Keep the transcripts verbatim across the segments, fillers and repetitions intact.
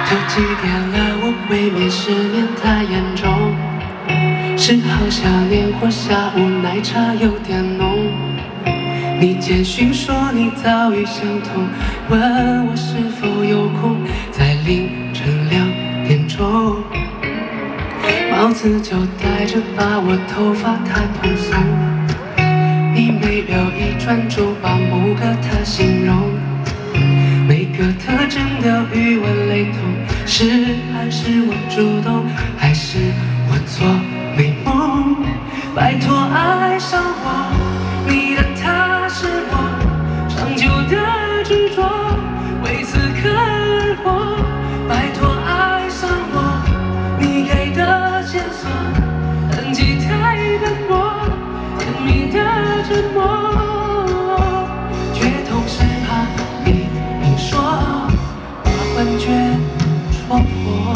都几点了？我未眠，失眠太严重，是好想念或下午奶茶有点浓。你简讯说你早已想通，问我是否有空，在凌晨两点钟。帽子就戴着，把我头发太蓬松。你每秒一转就把某个他形容。 每个特征都与我雷同，是爱是我主动，还是我做美梦？拜托爱上我，你的他是我长久的执着，为此刻而活。拜托爱上我，你给的线索，痕迹太斑驳，甜蜜的沉默。 幻觉戳破，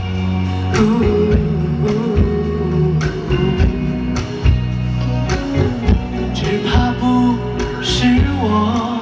只怕不是我。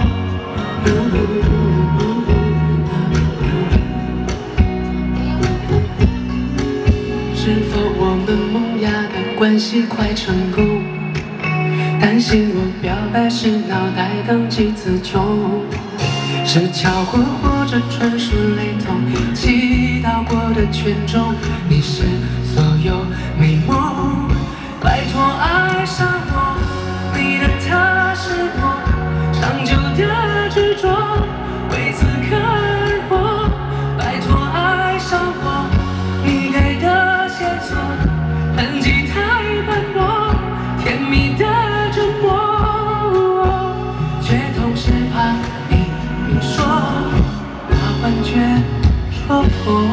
是否我们萌芽的关系快成功？担心我表白时脑袋当机词穷。 是巧合，或者纯属雷同，祈祷过的全中，你是所有美梦。拜托爱上我，你的他是我长久的执着，为此刻而活。拜托爱上我，你给的线索，痕迹太斑驳，甜蜜的沉默，却同时怕你。 说把幻觉戳破，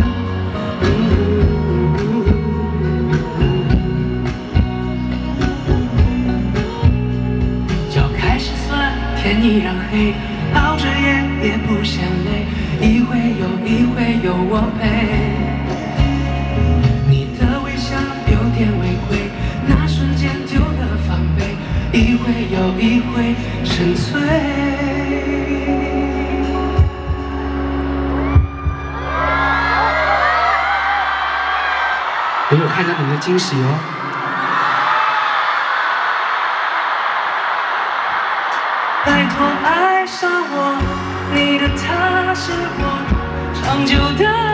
就开始算天已让黑，熬着夜也不嫌累，一回又一回有我陪。你的微笑有点违规，那瞬间丢了防备，一回又一回沉醉。 我有看到你们的惊喜哦！拜托爱上我，你的他是我长久的。